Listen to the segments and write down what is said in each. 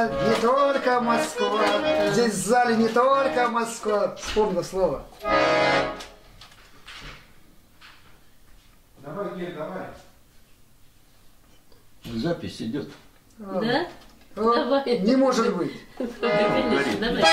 Москва, не только Москва. Здесь в зале не только Москва. Вспомнил слово. Давай, Гель, давай. Запись идет. Да? О, Давай. не может быть. Конечно, давай.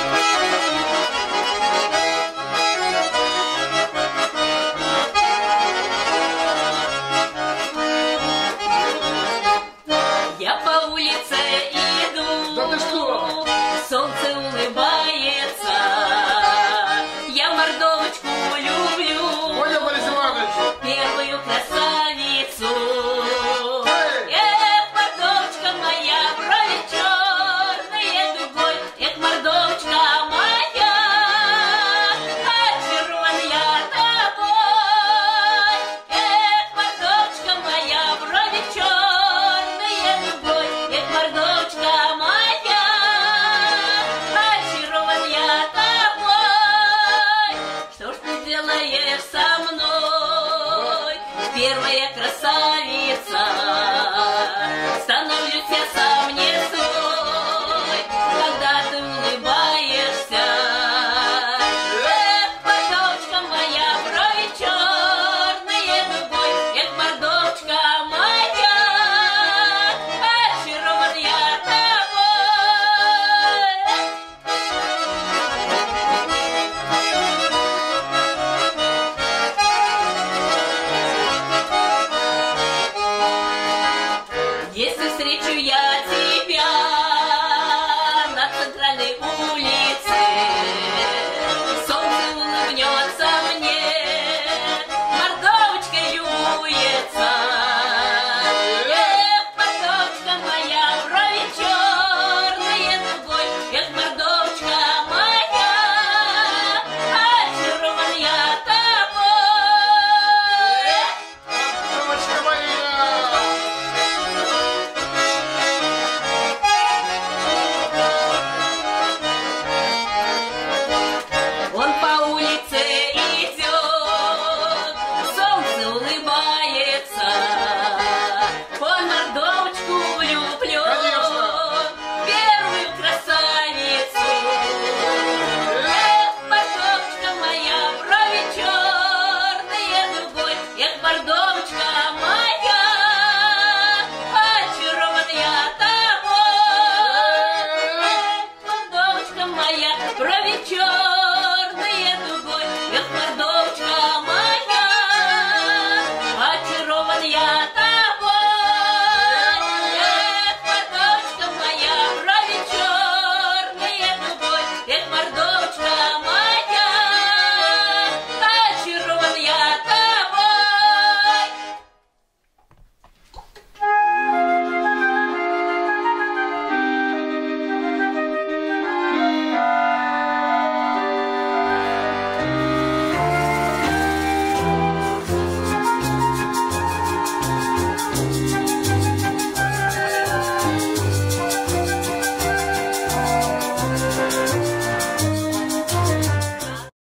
Я по улице иду, Да ты что? солнце улыбается, я мордовочку люблю, Понял, Борис Иванович? первую красавицу. Эй! Эх, мордовочка моя, брови черные дугой, эх, мордовочка моя, очарован я тобой. Эх, мордовочка моя, брови черные дугой, эх, мордовочка моя, очарован я тобой. Что ж ты делаешь со мной, первая красавица?